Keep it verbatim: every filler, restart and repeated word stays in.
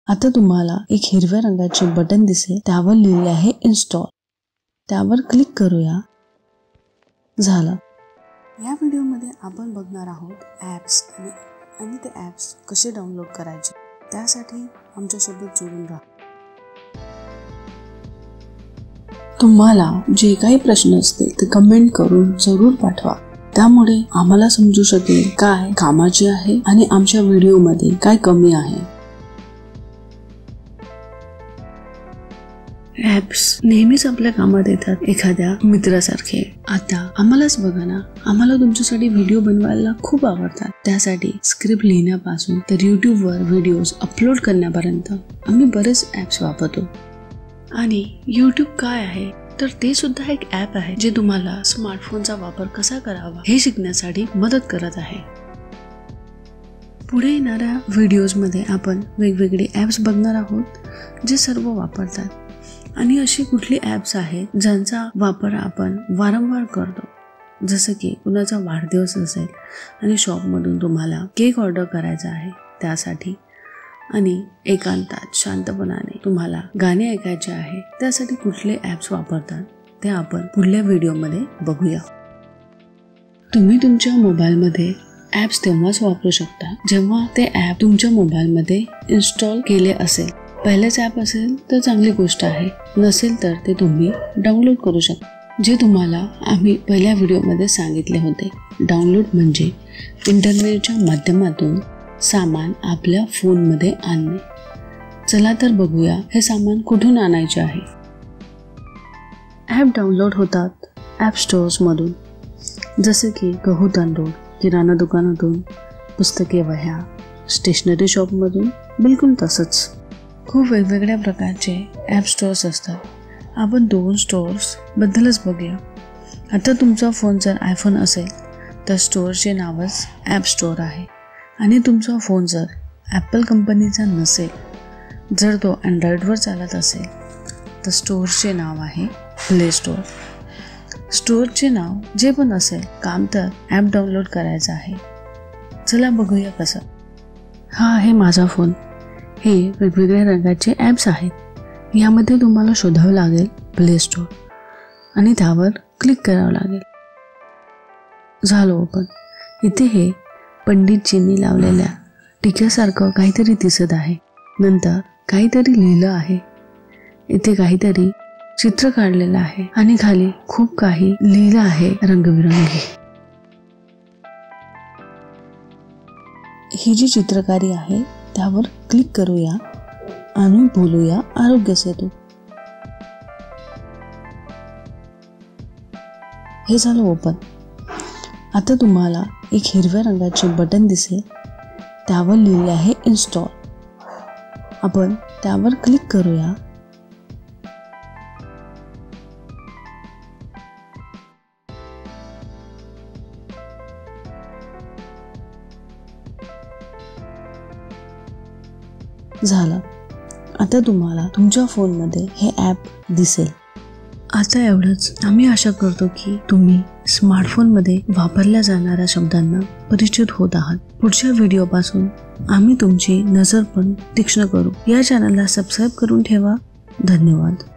आता तुम्हाला एक हिरव्या रंगाचे बटन दिसेल, त्यावर लिहिले आहे इन्स्टॉल. त्यावर क्लिक करूया. झालं. या व्हिडिओमध्ये आपण बघणार आहोत ॲप्स आणि आणि ते ॲप्स कसे डाउनलोड करायचे. त्यासाठी आमच्यासोबत जोडून राहा. तुम्हाला जे काही प्रश्न असतील ते कमेंट करून जरूर पाठवा. त्यामुळे आम्हाला समजू शकेल काय कामाचे आहे आणि आमच्या व्हिडिओमध्ये काय कमी आहे. ॲप्स नेहमीच आपल्या कामात येतात एखाद्या मित्रासारखे. आता आम्हालाच बघा ना, आम्हाला तुमच्यासाठी व्हिडिओ बनवायला खूप आवडतात. त्यासाठी स्क्रिप्ट लिहिण्यापासून तर यूट्यूबवर व्हिडिओज अपलोड करण्यापर्यंत आम्ही बरेच ॲप्स वापरतो. आणि यूट्यूब काय आहे तर ते सुद्धा एक ॲप आहे जे तुम्हाला स्मार्टफोनचा वापर कसा करावा हे शिकण्यासाठी मदत करत आहे. पुढे येणाऱ्या व्हिडिओजमध्ये आपण वेगवेगळे ॲप्स बघणार आहोत जे सर्व वापरतात. आणि अशी कुठली ॲप्स आहेत ज्यांचा वापर आपण वारंवार करतो. जसं की कुणाचा वाढदिवस असेल आणि शॉपमधून तुम्हाला केक ऑर्डर करायचा आहे त्यासाठी, आणि एकांतात शांतपणाने तुम्हाला गाणे ऐकायचे आहे त्यासाठी कुठले ॲप्स वापरतात ते आपण पुढल्या व्हिडिओमध्ये बघूया. तुम्ही तुमच्या मोबाईलमध्ये ॲप्स तेव्हाच वापरू शकता जेव्हा ते ॲप तुमच्या मोबाईलमध्ये इन्स्टॉल केले असेल. पहिलेच ॲप असेल तर चांगली गोष्ट आहे, नसेल तर ते तुम्ही डाउनलोड करू शकता. जे तुम्हाला आम्ही पहिल्या व्हिडिओमध्ये सांगितले होते. डाउनलोड म्हणजे इंटरनेटच्या माध्यमातून सामान आपल्या फोनमध्ये आणणे. चला तर बघूया हे सामान कुठून आणायचे आहे. ॲप डाउनलोड होतात ॲप स्टोअर्समधून, जसे की गहू तांदूळ, किराणा दुकानातून, पुस्तके वह्या, स्टेशनरी शॉपमधून. बिलकुल तसंच खूप वेगवेगळ्या प्रकारचे ॲप स्टोअर्स असतात. आपण दोन स्टोअर्स बद्दलच बघूया. आता तुमचा फोन जर आयफोन असेल तर स्टोअरचे नावच ॲप स्टोअर आहे. आणि तुमचा फोन जर ॲपल कंपनीचा नसेल, जर तो अँड्रॉइडवर चालत असेल तर स्टोअरचे नाव आहे प्ले स्टोअर. स्टोअरचे नाव जे पण असेल, काम तर ॲप डाउनलोड करायचं आहे. चला बघूया कसं. हा आहे माझा फोन. हे वेगवेगळ्या रंगाचे ॲप्स आहेत. यामध्ये तुम्हाला शोधावं लागेल प्ले स्टोअर आणि त्यावर क्लिक करावं लागेल. झालं ओपन. इथे हे पंडितजींनी लावलेल्या टिक्यासारखं काहीतरी दिसत आहे. नंतर काहीतरी लिहिलं आहे. इथे काहीतरी चित्र काढलेलं आहे आणि खाली खूप काही लिहिलं आहे रंगबिरंगी. ही जी चित्रकारी आहे त्यावर क्लिक करूया आणि बोलूया आरोग्य सेतू. हे झालं ओपन. आता तुम्हाला एक हिरव्या रंगाचे बटन दिसेल, त्यावर लिहिले आहे इन्स्टॉल. आपण त्यावर क्लिक करूया. झालं. आता तुम्हाला तुमच्या फोनमध्ये हे ॲप दिसेल. आता एवढंच. आम्ही आशा करतो की तुम्ही स्मार्टफोनमध्ये वापरल्या जाणाऱ्या शब्दांना परिचित होत आहात. पुढच्या व्हिडिओपासून आम्ही तुमची नजर पण तीक्ष्ण करू. या चॅनलला सबस्क्राईब करून ठेवा. धन्यवाद.